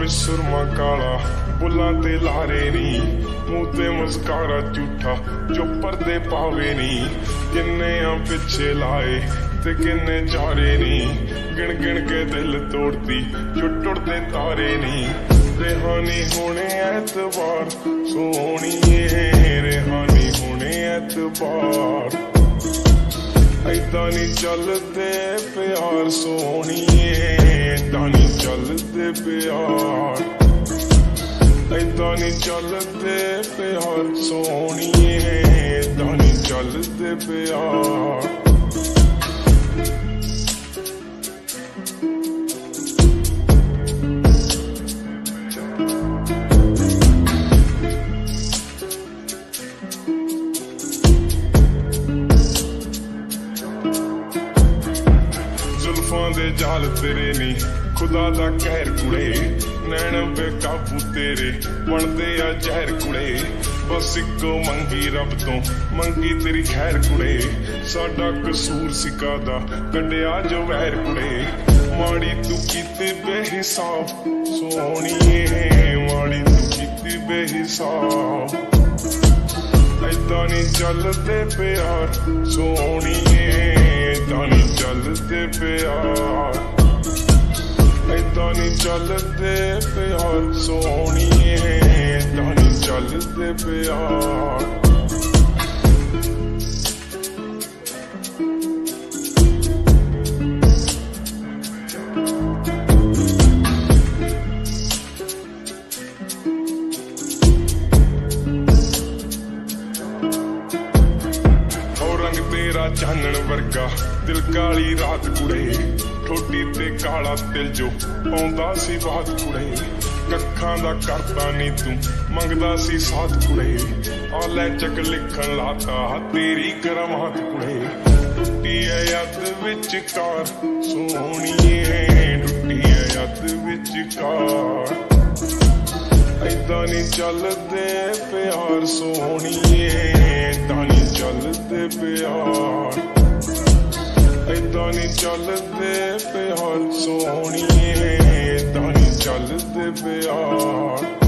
ਵਿੱਚ ਸੁਰਮਾ ਕਾਲਾ ਬੁੱਲਾਂ ਤੇ ਲਾਰੇ ਨੀ ਮੂੰਹ ਤੇ ਮੁਸਕਾਰਾ ਝੂਠਾ ਜੋ ਪਰਦੇ ਪਾਵੇ ਨੀ ਕਿੰਨੇ ਆ ਪਿੱਛੇ ਲਾਏ ਤੇ ਕਿੰਨੇ ਚਾਰੇ ਨੀ ਗਿਣ ਗਿਣ ਕੇ ਦਿਲ ਤੋੜਦੀ ਜੋ ਟੁੱਟਦੇ ਤਾਰੇ ਨੀ रेहानी होने एतबार सोहणीए रेहानी होने एतबार ऐदा नी चलदे प्यार सोहणीए ऐदा नी चलदे प्यार ऐदा नी चलदे प्यार सोहणीए ऐदा नी चलदे प्यार दे जाल तेरे नी खुदा दा कहर कुड़े नैन बेकाबू तेरे बनदे आ जहर कुड़े बस इको मंगी रब तो मंगी तेरी खैर कुड़े साडा कसूर सिका दा कड्डिया जो वैर कुड़े माड़ी तू कीती बेहिसाब सोहणीए माड़ी तू कीती बेहिसाब ऐदा नी चलदे प्यार सोहणीए ऐदा नी चलदे प्यार ऐदा नी चलदे प्यार सोहणीए ऐदा नी चलदे प्यार तेरा चानण वर्गा दिल काली रात कुड़े ठोडी ते काला तिल जो पाउंदा सी बात कुड़े कखां दा करदा नी तू मंगदा सी साथ कुड़े आ लै चक लिखण लाता तेरी करामात कुड़े टुटी है यद विचकार सोहणीए टुटी है यद विचकार ऐदा नी चलदे प्यार सोहणीए ऐदा नी चलदे प्यार ऐदा नी चलदे प्यार सोहणीए ऐदा नी चलदे प्यार